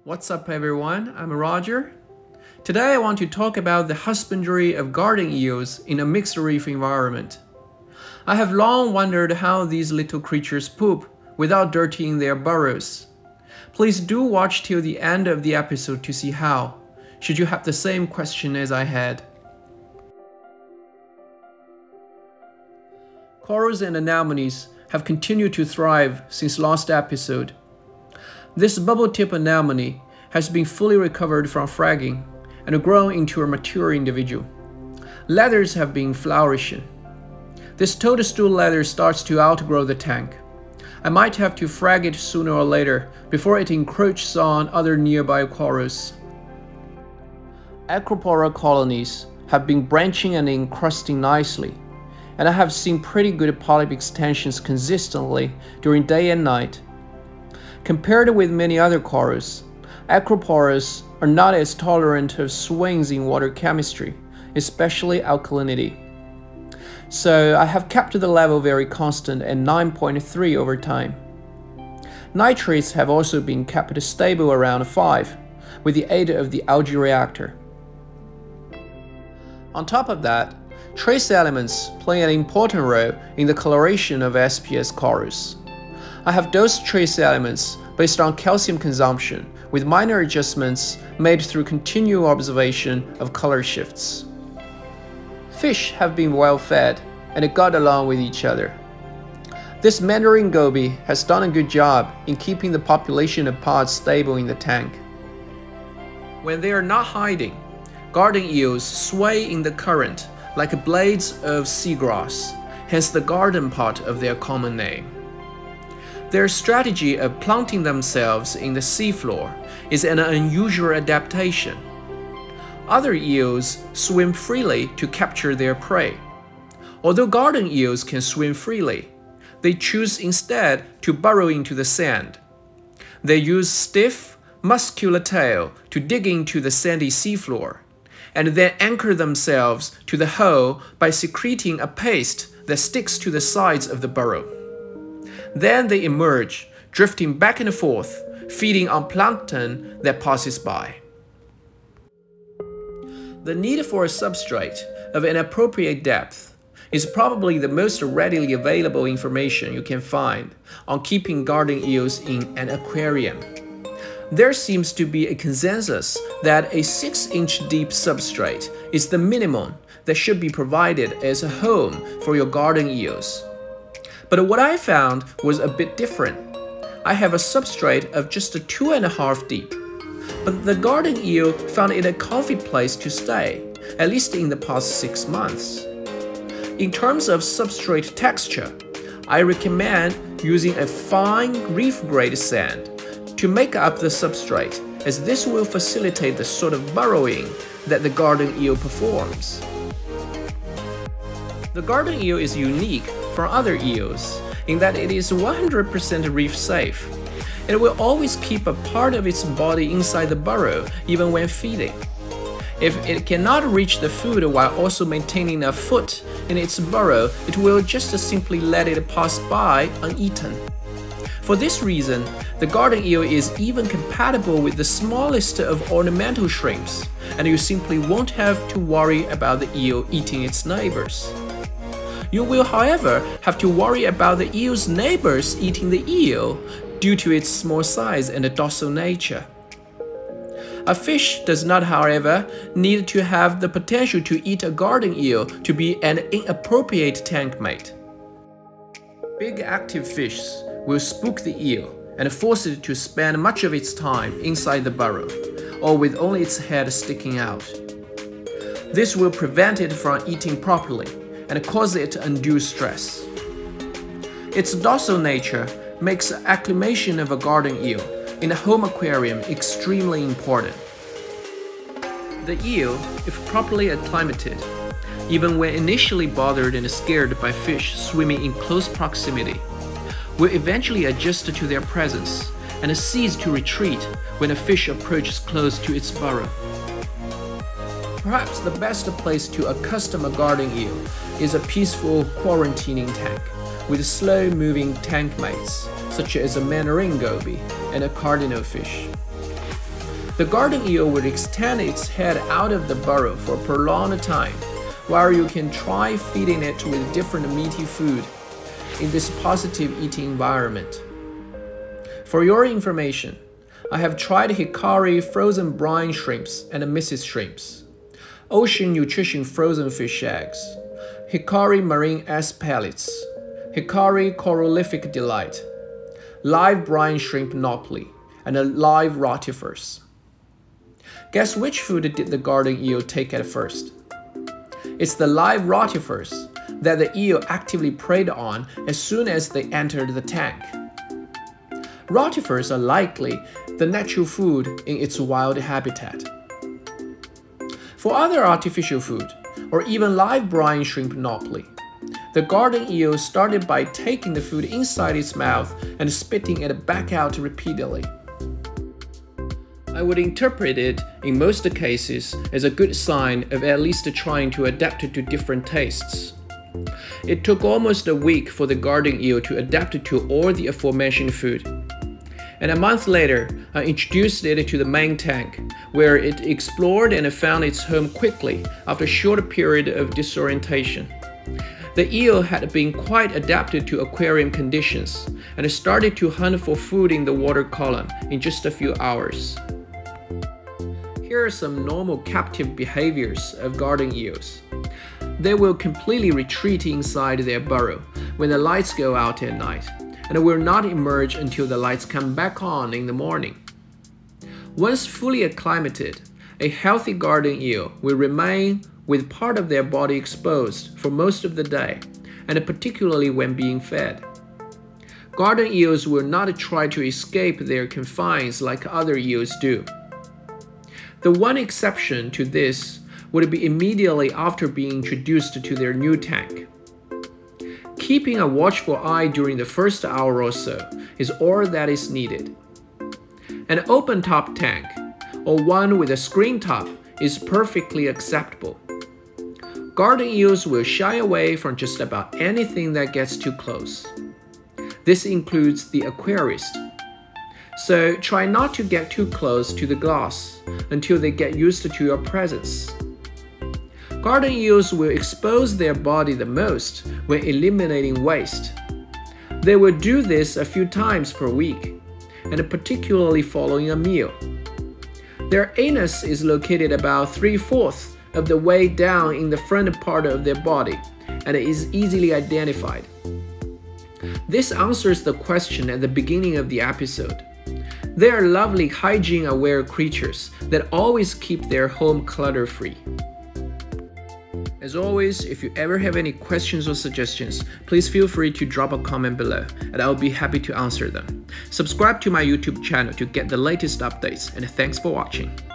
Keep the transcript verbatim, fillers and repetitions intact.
What's up everyone, I'm Roger. Today I want to talk about the husbandry of garden eels in a mixed reef environment. I have long wondered how these little creatures poop without dirtying their burrows. Please do watch till the end of the episode to see how, should you have the same question as I had. Corals and anemones have continued to thrive since last episode. This bubble tip anemone has been fully recovered from fragging and grown into a mature individual. Leathers have been flourishing. This toadstool leather starts to outgrow the tank. I might have to frag it sooner or later before it encroaches on other nearby corals. Acropora colonies have been branching and encrusting nicely, and I have seen pretty good polyp extensions consistently during day and night. Compared with many other corals, acroporas are not as tolerant of swings in water chemistry, especially alkalinity. So I have kept the level very constant at nine point three over time. Nitrates have also been kept stable around five, with the aid of the algae reactor. On top of that, trace elements play an important role in the coloration of S P S corals. I have dosed trace elements based on calcium consumption with minor adjustments made through continual observation of color shifts. Fish have been well fed and got along with each other. This mandarin goby has done a good job in keeping the population of pods stable in the tank. When they are not hiding, garden eels sway in the current like blades of seagrass, hence the garden part of their common name. Their strategy of planting themselves in the seafloor is an unusual adaptation. Other eels swim freely to capture their prey. Although garden eels can swim freely, they choose instead to burrow into the sand. They use stiff, muscular tail to dig into the sandy seafloor, and then anchor themselves to the hole by secreting a paste that sticks to the sides of the burrow. Then they emerge, drifting back and forth, feeding on plankton that passes by. The need for a substrate of an appropriate depth is probably the most readily available information you can find on keeping garden eels in an aquarium. There seems to be a consensus that a six inch deep substrate is the minimum that should be provided as a home for your garden eels. But what I found was a bit different. I have a substrate of just a two and a half deep, but the garden eel found it a comfy place to stay, at least in the past six months. In terms of substrate texture, I recommend using a fine reef grade sand to make up the substrate, as this will facilitate the sort of burrowing that the garden eel performs. The garden eel is unique from other eels in that it is one hundred percent reef safe. It will always keep a part of its body inside the burrow even when feeding. If it cannot reach the food while also maintaining a foot in its burrow, it will just simply let it pass by uneaten. For this reason, the garden eel is even compatible with the smallest of ornamental shrimps, and you simply won't have to worry about the eel eating its neighbors. You will, however, have to worry about the eel's neighbors eating the eel due to its small size and docile nature. A fish does not, however, need to have the potential to eat a garden eel to be an inappropriate tank mate. Big active fish will spook the eel and force it to spend much of its time inside the burrow, or with only its head sticking out. This will prevent it from eating properly and cause it undue stress. Its docile nature makes acclimation of a garden eel in a home aquarium extremely important. The eel, if properly acclimated, even when initially bothered and scared by fish swimming in close proximity, will eventually adjust to their presence and cease to retreat when a fish approaches close to its burrow. Perhaps the best place to accustom a garden eel is a peaceful quarantining tank with slow-moving tank mates, such as a mandarin goby and a cardinal fish. The garden eel will extend its head out of the burrow for a prolonged time, while you can try feeding it with different meaty food in this positive eating environment. For your information, I have tried hikari frozen brine shrimps and Missus shrimps, ocean nutrition frozen fish eggs, hikari marine S pellets, hikari corallific delight, live brine shrimp nopli, and a live rotifers. Guess which food did the garden eel take at first? It's the live rotifers that the eel actively preyed on as soon as they entered the tank. Rotifers are likely the natural food in its wild habitat. For other artificial food, or even live brine shrimp nopli, the garden eel started by taking the food inside its mouth and spitting it back out repeatedly. I would interpret it, in most cases, as a good sign of at least trying to adapt to different tastes. It took almost a week for the garden eel to adapt to all the aforementioned food. And a month later, I introduced it to the main tank, where it explored and found its home quickly after a short period of disorientation. The eel had been quite adapted to aquarium conditions and started to hunt for food in the water column in just a few hours. Here are some normal captive behaviors of garden eels. They will completely retreat inside their burrow when the lights go out at night, and will not emerge until the lights come back on in the morning. Once fully acclimated, a healthy garden eel will remain with part of their body exposed for most of the day, and particularly when being fed. Garden eels will not try to escape their confines like other eels do. The one exception to this would be immediately after being introduced to their new tank. Keeping a watchful eye during the first hour or so is all that is needed. An open-top tank, or one with a screen top, is perfectly acceptable. Garden eels will shy away from just about anything that gets too close. This includes the aquarist. So try not to get too close to the glass until they get used to your presence. Garden eels will expose their body the most when eliminating waste. They will do this a few times per week, and particularly following a meal. Their anus is located about three-fourths of the way down in the front part of their body, and is easily identified. This answers the question at the beginning of the episode. They are lovely hygiene-aware creatures that always keep their home clutter-free. As always, if you ever have any questions or suggestions, please feel free to drop a comment below, and I'll be happy to answer them. Subscribe to my YouTube channel to get the latest updates, and thanks for watching.